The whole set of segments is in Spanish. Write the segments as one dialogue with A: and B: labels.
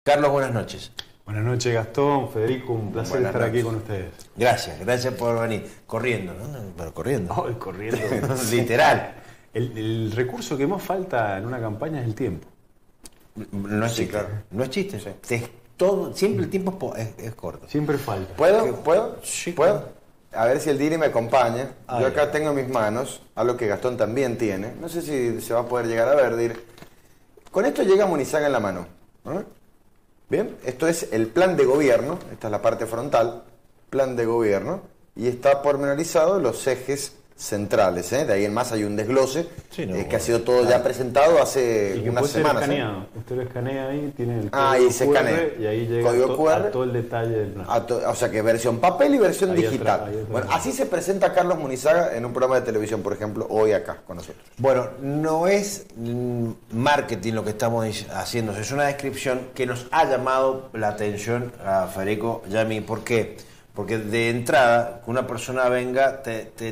A: Carlos, buenas noches.
B: Buenas noches, Gastón, Federico, un placer
A: Buenas
B: estar aquí
A: noches.
B: con ustedes.
A: Gracias por venir. Corriendo, ¿no? Pero corriendo.
B: Ay, corriendo.
A: Literal.
B: El recurso que más falta en una campaña es el tiempo.
A: No es
C: Sí,
A: chiste.
C: claro.
A: No es chiste.
C: Sí.
A: Siempre el tiempo es corto.
B: Siempre falta.
C: ¿Puedo?
A: Sí,
C: ¿Puedo?
A: claro.
C: A ver si el Diri me acompaña.
A: Ay.
C: Yo acá tengo en mis manos algo que Gastón también tiene. No sé si se va a poder llegar a ver, Diri. Con esto llega Munizaga en la mano. ¿No? Bien, esto es el plan de gobierno. Esta es la parte frontal. Plan de gobierno. Y está pormenorizado los ejes centrales. De ahí en más hay un desglose
A: Sí, no,
C: que ha sido todo ya presentado hace
B: Y que
C: unas
B: puede ser
C: semanas.
B: escaneado. Usted lo escanea ahí, tiene el
C: Ah,
B: código
C: y se
B: QR,
C: escanea.
B: y ahí llega
C: Código QR.
B: a todo el detalle del plan.
C: O sea que versión papel y versión
B: Ahí
C: digital.
B: atrás, ahí atrás.
C: Bueno, así se presenta Carlos Munizaga en un programa de televisión, por ejemplo, hoy acá con nosotros.
A: Bueno, no es marketing lo que estamos haciendo, es una descripción que nos ha llamado la atención a Federico y a mí. ¿Por qué? Porque de entrada, que una persona venga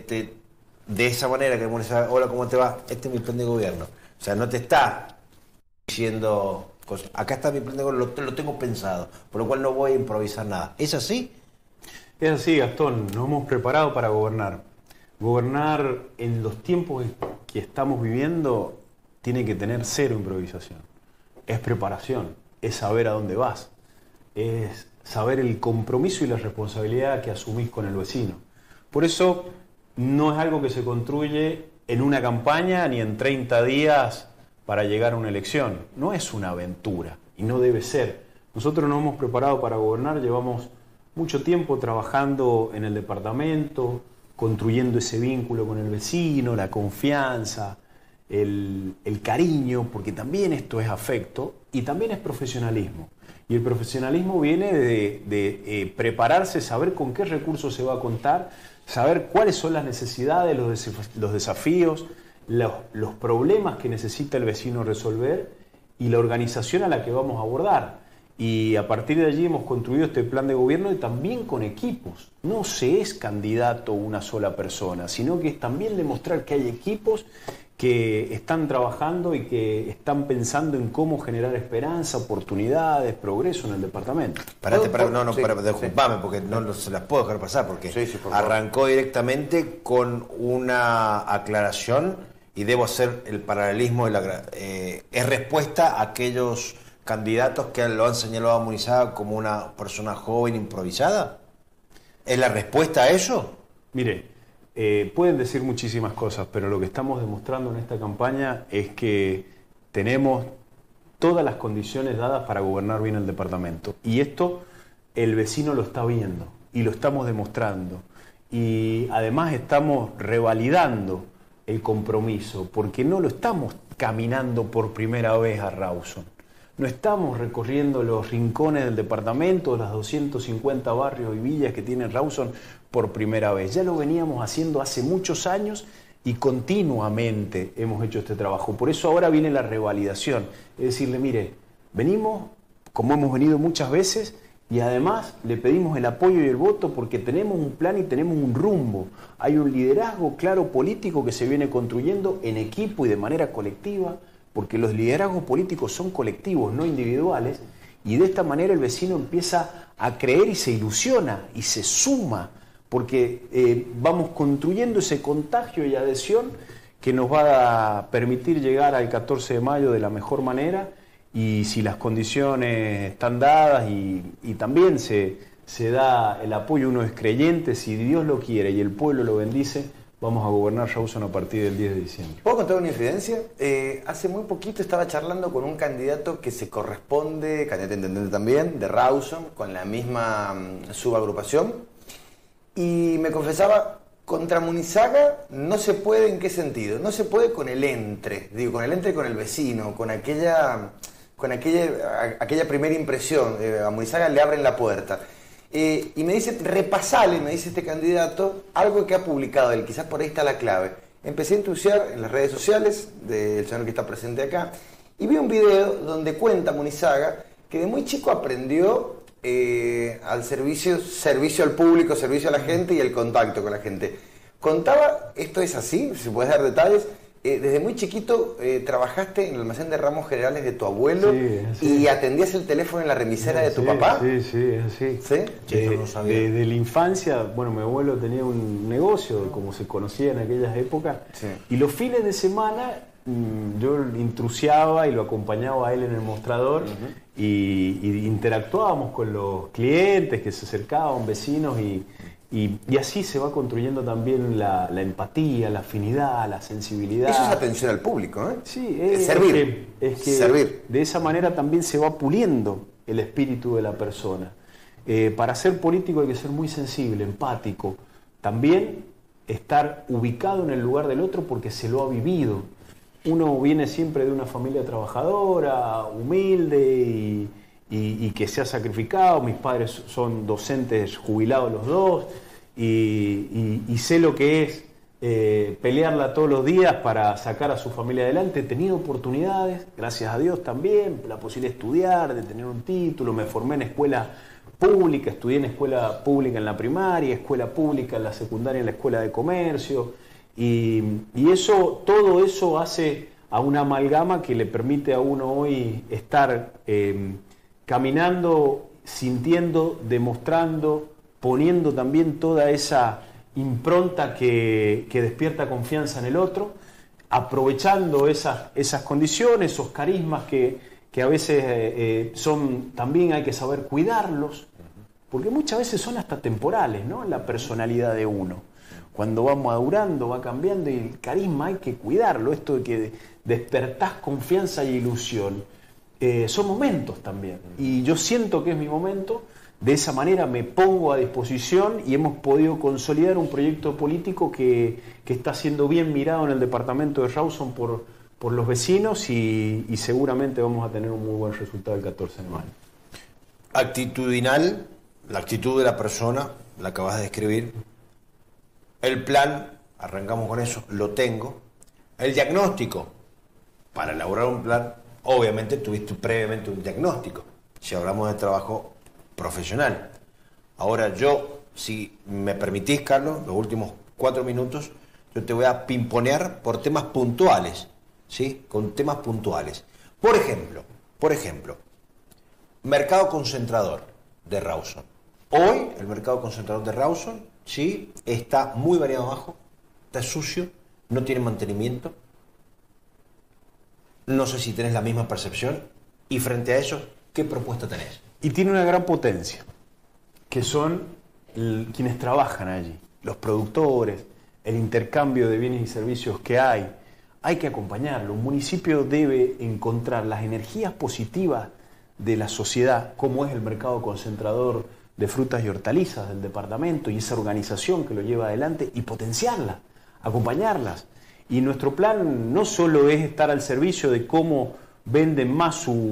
A: de esa manera, que Munizaga, hola, ¿cómo te va? Este es mi plan de gobierno. O sea, no te está diciendo cosas. Acá está mi plan de gobierno, lo tengo pensado, por lo cual no voy a improvisar nada. ¿Es así?
B: Es así, Gastón, nos hemos preparado para gobernar. Gobernar en los tiempos que estamos viviendo tiene que tener cero improvisación. Es preparación, es saber a dónde vas, es saber el compromiso y la responsabilidad que asumís con el vecino. Por eso no es algo que se construye en una campaña ni en 30 días para llegar a una elección. No es una aventura y no debe ser. Nosotros nos hemos preparado para gobernar, llevamos mucho tiempo trabajando en el departamento, construyendo ese vínculo con el vecino, la confianza, el cariño, porque también esto es afecto y también es profesionalismo. Y el profesionalismo viene de prepararse, saber con qué recursos se va a contar, saber cuáles son las necesidades, los desafíos, los problemas que necesita el vecino resolver y la organización a la que vamos a abordar. Y a partir de allí hemos construido este plan de gobierno y también con equipos. No se es candidato una sola persona, sino que es también demostrar que hay equipos que están trabajando y que están pensando en cómo generar esperanza, oportunidades, discurso en el departamento.
A: Disculpame, porque no se las puedo dejar pasar, porque
C: Sí, por favor.
A: arrancó directamente con una aclaración y debo hacer el paralelismo, es respuesta a aquellos candidatos que lo han señalado a Munizaga como una persona joven improvisada. ¿Es la respuesta a eso?
B: Mire, pueden decir muchísimas cosas, pero lo que estamos demostrando en esta campaña es que tenemos todas las condiciones dadas para gobernar bien el departamento. Y esto el vecino lo está viendo y lo estamos demostrando. Y además estamos revalidando el compromiso, porque no lo estamos caminando por primera vez a Rawson. No estamos recorriendo los rincones del departamento, las 250 barrios y villas que tiene Rawson por primera vez. Ya lo veníamos haciendo hace muchos años y continuamente hemos hecho este trabajo. Por eso ahora viene la revalidación. Es decirle, mire, venimos como hemos venido muchas veces y además le pedimos el apoyo y el voto porque tenemos un plan y tenemos un rumbo. Hay un liderazgo claro político que se viene construyendo en equipo y de manera colectiva, porque los liderazgos políticos son colectivos, no individuales, y de esta manera el vecino empieza a creer y se ilusiona y se suma, porque vamos construyendo ese contagio y adhesión que nos va a permitir llegar al 14 de mayo de la mejor manera, y si las condiciones están dadas y también se da el apoyo, uno es creyente, si Dios lo quiere y el pueblo lo bendice, vamos a gobernar Rawson a partir del 10 de diciembre.
C: ¿Puedo contar una infidencia? Hace muy poquito estaba charlando con un candidato que se corresponde, candidato a intendente también, de Rawson, con la misma subagrupación, y me confesaba, contra Munizaga no se puede. ¿En qué sentido? No se puede con el entre, con el vecino, con aquella primera impresión. A Munizaga le abren la puerta. Y me dice, repasale, me dice este candidato, algo que ha publicado él, quizás por ahí está la clave. Empecé a entusiar en las redes sociales del señor que está presente acá, y vi un video donde cuenta Munizaga que de muy chico aprendió al servicio al público, servicio a la gente y el contacto con la gente. Contaba, esto es así, si puedes dar detalles, desde muy chiquito trabajaste en el almacén de ramos generales de tu abuelo
B: sí.
C: y atendías el teléfono en la remisera de tu papá.
B: Sí, es así.
C: ¿Sí?
A: Yo no sabía.
B: Desde la infancia, bueno, mi abuelo tenía un negocio, como se conocía en aquellas épocas, y los fines de semana yo intrusiaba y lo acompañaba a él en el mostrador y interactuábamos con los clientes que se acercaban, vecinos, y así se va construyendo también la empatía, la afinidad, la sensibilidad.
C: Eso es atención al público, ¿eh?
B: Sí,
C: servir.
B: Es que
C: servir.
B: De esa manera también se va puliendo el espíritu de la persona. Para ser político hay que ser muy sensible, empático. También estar ubicado en el lugar del otro porque se lo ha vivido. Uno viene siempre de una familia trabajadora, humilde y que se ha sacrificado. Mis padres son docentes jubilados los dos y sé lo que es pelearla todos los días para sacar a su familia adelante. He tenido oportunidades, gracias a Dios también, la posibilidad de estudiar, de tener un título. Me formé en escuela pública, estudié en escuela pública en la primaria, escuela pública en la secundaria, en la escuela de comercio. Y eso, todo eso hace a una amalgama que le permite a uno hoy estar caminando, sintiendo, demostrando, poniendo también toda esa impronta que despierta confianza en el otro, aprovechando esas condiciones, esos carismas que a veces también hay que saber cuidarlos, porque muchas veces son hasta temporales, ¿no? La personalidad de uno. Cuando va madurando, va cambiando y el carisma hay que cuidarlo. Esto de que despertás confianza y ilusión, son momentos también. Y yo siento que es mi momento. De esa manera me pongo a disposición y hemos podido consolidar un proyecto político que está siendo bien mirado en el departamento de Rawson por los vecinos y seguramente vamos a tener un muy buen resultado el 14 de mayo.
A: Actitudinal, la actitud de la persona, la acabas de describir. El plan, arrancamos con eso, lo tengo. El diagnóstico, para elaborar un plan, obviamente tuviste previamente un diagnóstico, si hablamos de trabajo profesional. Ahora yo, si me permitís, Carlos, los últimos 4 minutos, yo te voy a pimponear por temas puntuales, ¿sí? Con temas puntuales. Por ejemplo, mercado concentrador de Rawson. Hoy, el mercado concentrador de Rawson, sí, está muy variado abajo, está sucio, no tiene mantenimiento. No sé si tenés la misma percepción. Y frente a eso, ¿qué propuesta tenés?
B: Y tiene una gran potencia, que son quienes trabajan allí, los productores, el intercambio de bienes y servicios que hay. Hay que acompañarlo. Un municipio debe encontrar las energías positivas de la sociedad, como es el mercado concentrador de frutas y hortalizas del departamento y esa organización que lo lleva adelante, y potenciarlas, acompañarlas. Y nuestro plan no solo es estar al servicio de cómo venden más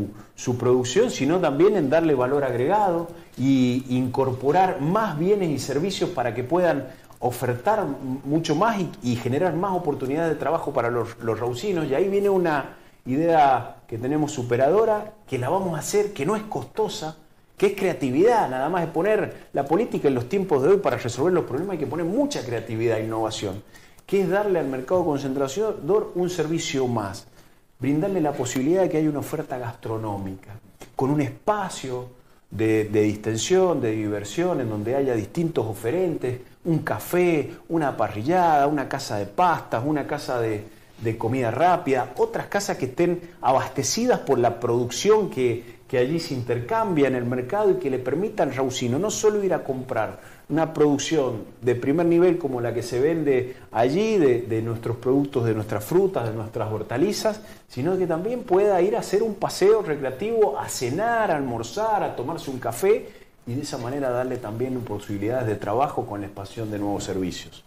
B: su producción, sino también en darle valor agregado y incorporar más bienes y servicios para que puedan ofertar mucho más y generar más oportunidades de trabajo para los rausinos. Y ahí viene una idea que tenemos superadora, que la vamos a hacer, que no es costosa, que es creatividad. Nada más es poner la política en los tiempos de hoy para resolver los problemas. Hay que poner mucha creatividad e innovación, que es darle al mercado concentrador un servicio más, brindarle la posibilidad de que haya una oferta gastronómica, con un espacio de distensión, de diversión, en donde haya distintos oferentes, un café, una parrillada, una casa de pastas, una casa de comida rápida, otras casas que estén abastecidas por la producción que allí se intercambia en el mercado y que le permita al rausino no solo ir a comprar una producción de primer nivel como la que se vende allí, de nuestros productos, de nuestras frutas, de nuestras hortalizas, sino que también pueda ir a hacer un paseo recreativo, a cenar, a almorzar, a tomarse un café y de esa manera darle también posibilidades de trabajo con la expansión de nuevos servicios.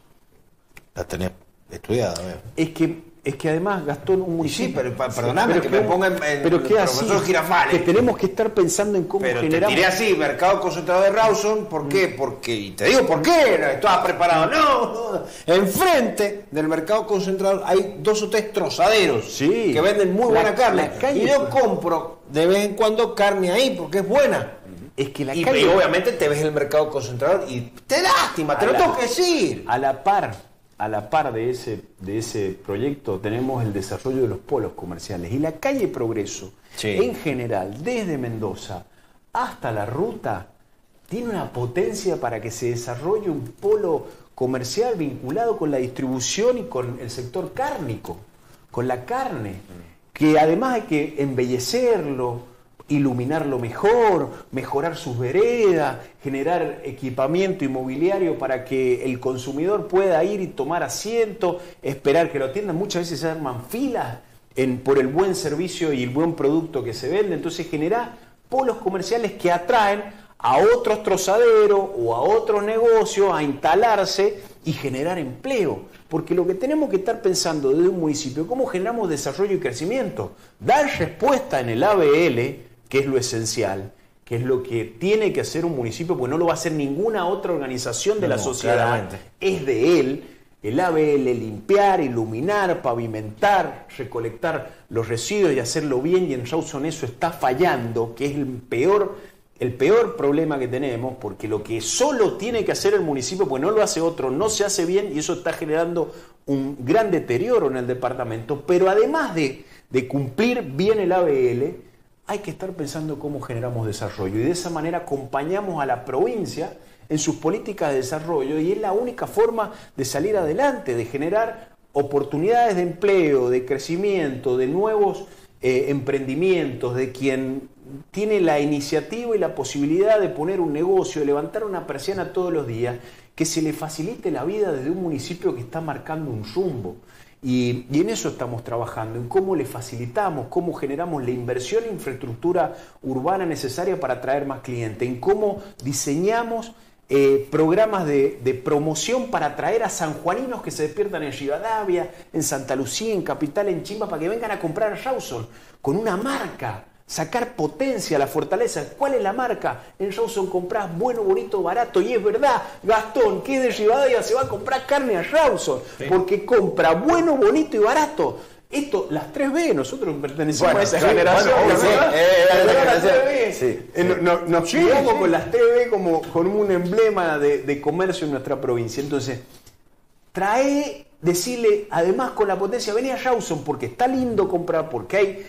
A: La tenés estudiada, ¿eh?
B: Es que además, Gastón, un municipio...
A: Sí, pero perdóname que me ponga en
B: pero
A: el
B: que así,
A: profesor Girafales.
B: que tenemos que estar pensando en cómo
A: pero
B: generamos...
A: te tiré así, mercado concentrador de Rawson, ¿por qué? Porque, y te digo por qué, estabas preparado. No, enfrente del mercado concentrador hay 2 o 3 trozaderos que venden muy buena carne. Y yo compro de vez en cuando carne ahí porque es buena.
B: Es que la
A: y
B: calle...
A: obviamente te ves el mercado concentrador y te lástima, te lo tengo que decir.
B: A la par a la par de ese proyecto tenemos el desarrollo de los polos comerciales. Y la calle Progreso, en general, desde Mendoza hasta la ruta, tiene una potencia para que se desarrolle un polo comercial vinculado con la distribución y con el sector cárnico, con la carne, que además hay que embellecerlo, iluminarlo mejor, mejorar sus veredas, generar equipamiento inmobiliario para que el consumidor pueda ir y tomar asiento, esperar que lo atiendan. Muchas veces se arman filas por el buen servicio y el buen producto que se vende. Entonces genera polos comerciales que atraen a otros trozaderos o a otros negocios a instalarse y generar empleo. Porque lo que tenemos que estar pensando desde un municipio, ¿cómo generamos desarrollo y crecimiento? Dar respuesta en el ABL, que es lo esencial, que es lo que tiene que hacer un municipio, porque no lo va a hacer ninguna otra organización de la sociedad. Claramente. Es de él, el ABL, limpiar, iluminar, pavimentar, recolectar los residuos y hacerlo bien, y en Rawson eso está fallando, que es el peor problema que tenemos, porque lo que solo tiene que hacer el municipio, pues no lo hace otro, no se hace bien, y eso está generando un gran deterioro en el departamento. Pero además de cumplir bien el ABL, hay que estar pensando cómo generamos desarrollo, y de esa manera acompañamos a la provincia en sus políticas de desarrollo, y es la única forma de salir adelante, de generar oportunidades de empleo, de crecimiento, de nuevos emprendimientos, de quien tiene la iniciativa y la posibilidad de poner un negocio, de levantar una persiana todos los días, que se le facilite la vida desde un municipio que está marcando un rumbo. Y en eso estamos trabajando, en cómo le facilitamos, cómo generamos la inversión en infraestructura urbana necesaria para atraer más clientes, en cómo diseñamos programas de promoción para atraer a sanjuaninos que se despiertan en Rivadavia, en Santa Lucía, en Capital, en Chimba, para que vengan a comprar a Rawson con una marca. Sacar potencia, la fortaleza. ¿Cuál es la marca? En Rawson comprás bueno, bonito, barato. Y es verdad, Gastón, que es de Rivadavia, se va a comprar carne a Rawson. Sí. Porque compra bueno, bonito y barato. Esto, las 3B, nosotros pertenecemos a esa generación. Nos criamos con las 3B como con un emblema de comercio en nuestra provincia. Entonces, decirle, además con la potencia, vení a Rawson porque está lindo comprar, porque hay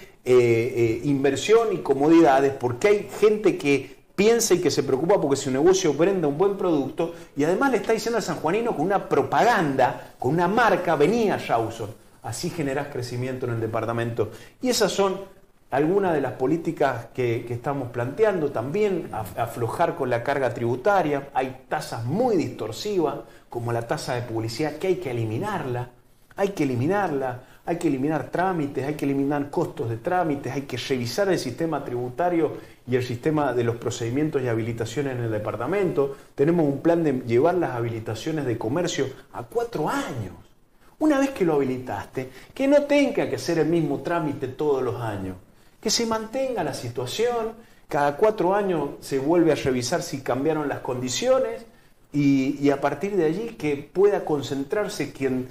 B: inversión y comodidades, porque hay gente que piensa y que se preocupa porque su negocio venda un buen producto, y además le está diciendo al sanjuanino con una propaganda, con una marca, vení a Rawson. Así generás crecimiento en el departamento. Y esas son algunas de las políticas que estamos planteando. También aflojar con la carga tributaria. Hay tasas muy distorsivas, como la tasa de publicidad, que hay que eliminarla. Hay que eliminar trámites, hay que eliminar costos de trámites, hay que revisar el sistema tributario y el sistema de los procedimientos y habilitaciones en el departamento. Tenemos un plan de llevar las habilitaciones de comercio a 4 años. Una vez que lo habilitaste, que no tenga que hacer el mismo trámite todos los años, que se mantenga la situación, cada 4 años se vuelve a revisar si cambiaron las condiciones, y a partir de allí que pueda concentrarse quien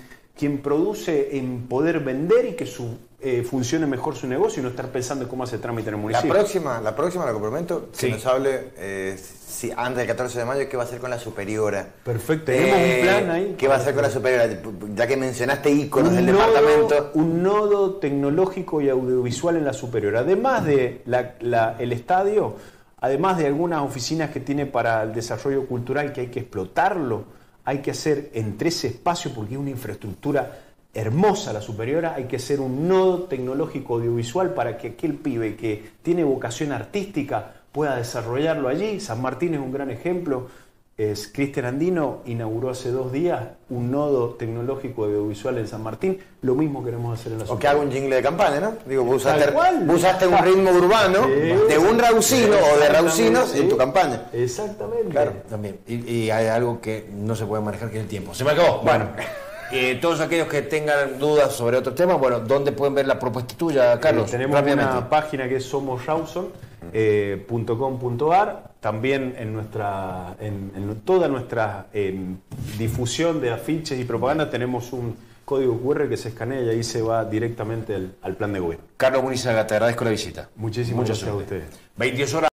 B: produce en poder vender y que funcione mejor su negocio y no estar pensando en cómo hace trámite en el municipio.
C: La próxima la comprometo, que nos hable antes del 14 de mayo qué va a hacer con la superiora.
B: Perfecto, tenemos un plan ahí.
C: ¿Qué va a hacer con la superiora? Ya que mencionaste íconos del departamento.
B: Un nodo tecnológico y audiovisual en la superiora. Además de el estadio, además de algunas oficinas que tiene para el desarrollo cultural que hay que explotarlo, hay que hacer entre ese espacio, porque es una infraestructura hermosa la superiora, hay que hacer un nodo tecnológico audiovisual para que aquel pibe que tiene vocación artística pueda desarrollarlo allí. San Martín es un gran ejemplo. Cristian Andino inauguró hace 2 días un nodo tecnológico audiovisual en San Martín. Lo mismo queremos hacer en la superiora.
C: O que haga un jingle de campaña, ¿no? Digo, vos usaste un ritmo urbano de un raucino o de raucinos en tu campaña.
B: Exactamente.
A: Claro, también. Y hay algo que no se puede manejar, que es el tiempo. Se me acabó. Bueno. Todos aquellos que tengan dudas sobre otros temas, bueno, ¿dónde pueden ver la propuesta tuya, Carlos?
B: Tenemos una página que es somosrawson.com.ar. También en toda nuestra difusión de afiches y propaganda tenemos un código QR que se escanea y ahí se va directamente al plan de gobierno.
A: Carlos Munizaga, te agradezco la visita.
B: Muchísimas gracias a ustedes.
A: 22 horas.